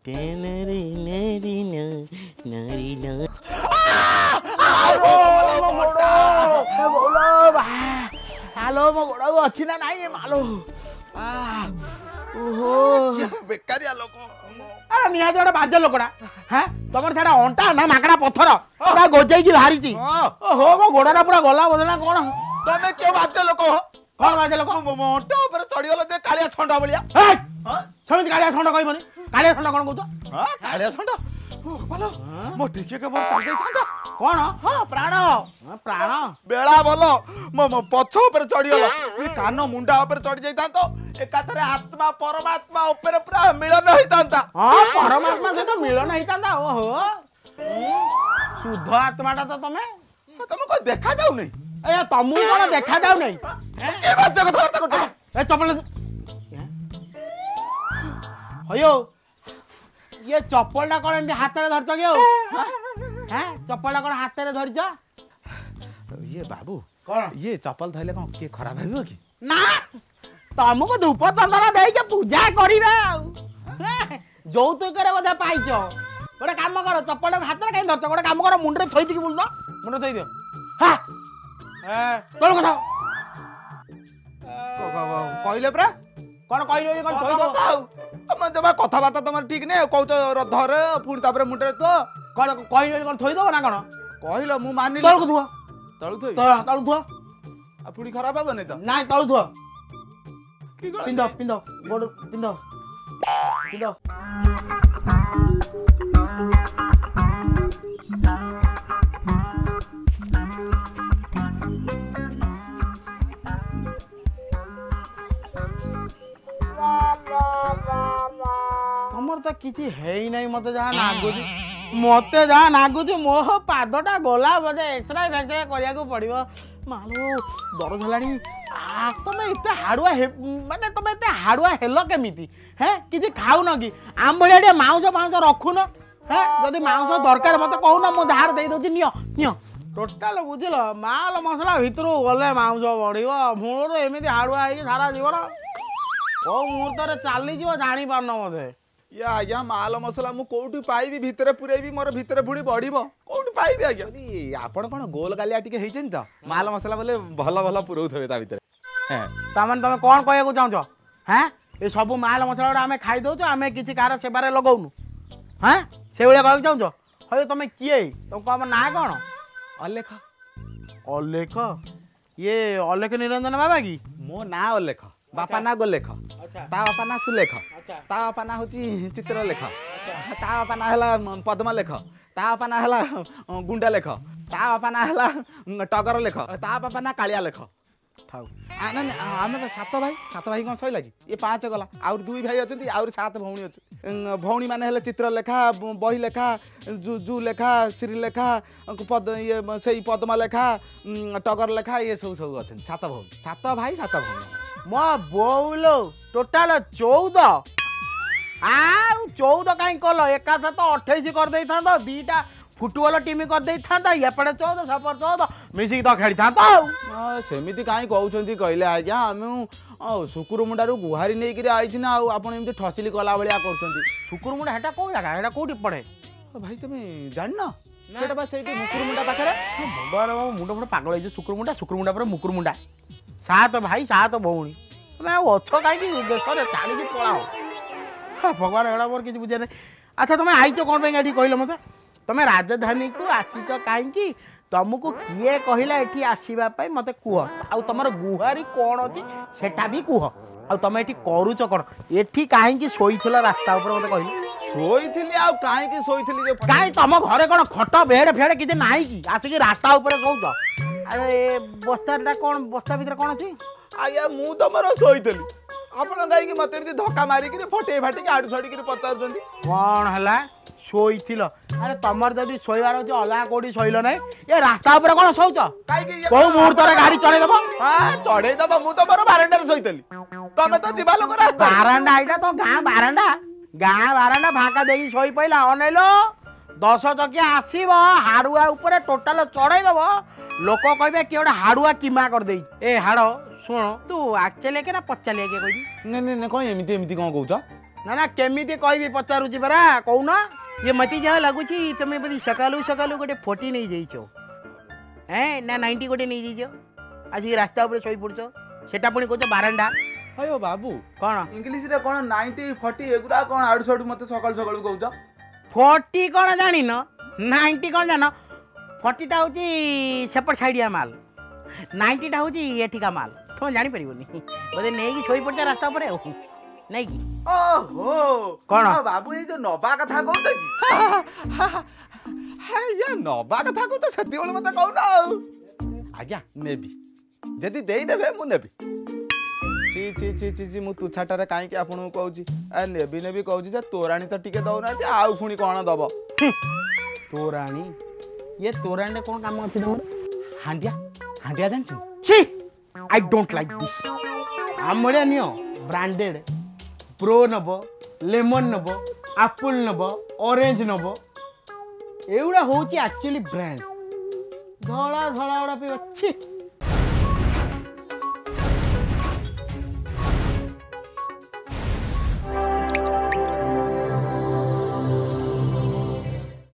तेनरी नरी नरी न हेलो मो गोड़ अच्छी ना नहीं मालो ओहो बेकारिया लोक अरे निहाती गोटे बाज लोकड़ा हाँ तुम सारा अंटा ना मागड़ा पत्थर पूरा गोजाई बाहरी ओहो मो गोड़ा पूरा गला बोधे ना कौन तमे क्यों बाज लोक हो कौन बाज लोक मोटा ऊपर चढ़ीगल जे कालिया छंडा भलिया सेमती कालिया छंड कहबनी कालिया छंड कौन कहू हां कालिया छंडा बोलो मो टिके के मोर चल जाई थांदा कौन हां प्राण प्राण बेला बोलो मो पछ ऊपर चढ़ीगल ये कान मुंडा ऊपर चढ़ जाई थांतो एकाथरे आत्मा परमात्मा ऊपर पूरा मिलन होई थांता हां परमात्मा से तो मिलन होई थांदा ओहो शुद्ध आत्माटा तो तमे तुमको देखा जाऊ नहीं ए तमु कोन देखा जाऊ नहीं के बात कथा करता करता ए चप्पल हयो ये चप्पलटा कोन एमती हाथ रे धरछ के हैं चप्पलटा कोन हाथ रे धरछ ये बाबू कोन ये चप्पल धइले कोन के खराब हेबो की ना तमको धूप चंदन दे के पूजा करिवे जौतु करे बधे पाइछो गोटे काम कर चप्पल हाथ रे काई धरछ गोटे काम कर मुंड रे थई दिकी बोल न मुंड थई दियो हां ए तोल कथा कहले परा कोन कहले कोन थई दो तुम जब कथबार्ता तुम ठीक नहीं कहू धर पुणी तापर मुंडे तो कोन कहले कोन थई दो ना कोन कहल मु मानिल तोल को थुआ तळु थई तळु थुआ आ पुणी खराब हेबो नहीं तो ना तळु थुआ की गला पिंदो पिंदो गोड़ पिंदो पिंदो तमर तो किसी है ही नहीं मते जहाँ नागुची मते जहाँ नागुची मो पादटा गला बोधे एक्सरे फैक्सरे करिया को पड़िबो मालो दरद हलानी आ तमे इते हाडुआ माने तमे इते हाडुआ हेलो केमिति हैं किछि खाउ न कि आम भलिया डे मांस मांस रखु न हैं जदी मांस दरकार मते कहू न मो धार देई दोछि नियो नियो टोटल बुझिलो माल मसला भितरु गले मांस बढिबो मूळ एमिति हाडुआ आइ सारा जीवन ओ मुहूर्त रे चाली जीव जानि पारन मते या आज्ञा माल मसला मु कोठी पाइबी भितरे पुरेबी मोर भितरे पुणी बढ़िबो कोठी पाइबी आज्ञा आपण कोन गोल गालिया टिके हेइछन त माल मसला बोले भल भल पुरौथबे ता भितरे हैं तामन तमे कोन कहया को चाहछो हैं ए सब माल मसला आमे खाइ दउछो आमे किछि कार सेबारे लगाउनु हैं से भलिया कहय चाहछो हय तमे किए तो हम ना कोन अलेख अलेख ये अलेख निरंजन बाबा की मो ना अलेख बापा ना गोलेख अच्छा ता बापा ना सुलेख अच्छा ता बापा ना होची चित्रलेख ता बापा ना हला पद्मलेख ता बापा ना हला गुंडा लेख ता बापा ना हला टगर लेख ता बापा ना कालिया लेख थाउ आमे सात भाई कौन सही लगी ये 5 गला आउर 2 भाई अछंती आउर 7 भौणी अछि भौणी माने हले चित्रलेखा बही लेखा जू लेखा श्री लेखा पद ये सेई पद्मा लेखा टगर लेखा ये सब अछंती 7 भाई 7 भौणी मो बोलो टोटल 14 आ 14 काई कल एका तो 28 कर देई थांदो बीटा फुटबॉल टीम कर देई थांदा एपड़े 14 सपर 14 मिसिक तो खेली थांदा सेमिति काई कहउछंती कहले आज्ञा हम सुकुर मुंडारू गुहारी नै कि आइछि ना आपण एमति ठसिली कला बलिया करछंती सुकुर मुंडा हेटा को जगह हेटा कोठी पड़े भाई तुम जान ना सेटा बा सेठी मुकुर मुंडा पाखरे भगवान मुंडा मुंडा पागल है सुकुर मुंडा पर मुकुर मुंडा 7 भाई 7 भौणी तमे अच्छो काई कि देश रे टाणी कि पळाओ भगवान एडा मोर किछ बुझे नै अच्छा तुम आइछो कोन पे एठी कहिलो मते तमे राजधानी को आसीछो काई कि तुमको किए कहिला एठी आसीबा पई मते कुह आ तमर गुहारी कोन अछि सेटा भी कुह आ तमे एठी करूचो कोन एठी काहे कि सोईथिला रास्ता ऊपर मते कहिलो सोईथिली आ काहे कि सोईथिली जे काहे तम घरे कोन खट बेड फेड किछ नाही कि आसी कि रास्ता ऊपर कहउचो अरे बस्ताटा कोन बस्ता भीतर कोन अछि आज्ञा मु तमरो सोईथिली आपण गाई कि मते धक्का मारी कि फटे फाटी कि आडू छडी कि पचारजंती कोन हला सोईथिल अरे तमर जदी सोईवार अछि अला कोडी सोइलो नै ए रास्ता ऊपर कोन सोउच काई कि बहु मुहूर्त रे गाड़ी चढ़े दबो हां चढ़े दबो मु तमरो बारंडा रे सोईथिली तमे तो दिबा लोक रास्ता बारंडा आइटा तो गाँ बारंडा फाका देई सोई पइला अनेलो 10 चकिया आसीबो हाडुआ ऊपर टोटल चढ़े दबो लोक कहबे कि ओडा हाडुआ किमा कर देई ए हाडो सुनो तू एक्चुअली के ना पचालिया के कहबी ने ने कोन एमिति कोन कहउछ ना ना केमिति कहबी पचारुची परा कहून ये मती जहाँ लगुची तुम बड़ी सकालू सकालू गोटे 40 नहीं जाइछो हैं ना 90 गोटे नहीं जाइछो आज रास्ता ऊपर सोई पड़छो सेटा पुणी कहछ बारंडा अयो बाबू कौन इंग्लिश रे कोन 90 40 एगुरा कोन आडू साडू मते सकाल सकाल कहउछ 40 कौन जानी न 90 कौन जान 40 टा होची सेपट साइडिया माल 90 टा होची एठिका माल तुम जानी परिबोनी बोले नेकी सोई पड़छा रास्ता ऊपर नहीं की ओहो कौन? बाबू ये जो नबा कथा कहउछ की हाय या नबा कथा को तो सती बोले मते कहउना आज्ञा नेबी जदी देई देबे मु नेबी ची ची ची ची ची मु तुछाटारे काई के आपन को कहउची आ नेबी नेबी कहउची जे तोराणी तो टिके दउना जे आउ फुणी कोन दबो तोराणी ये तोराणी कौन काम अछि तमर हांडिया हांडिया जानछु छी आई डोंट लाइक दिस हमरे नियो ब्रांडेड प्रो नबो लेमन नबो एप्पल नबो ऑरेंज नबो एउडा होची एक्चुअली ब्रांड धला धला उडा पे छी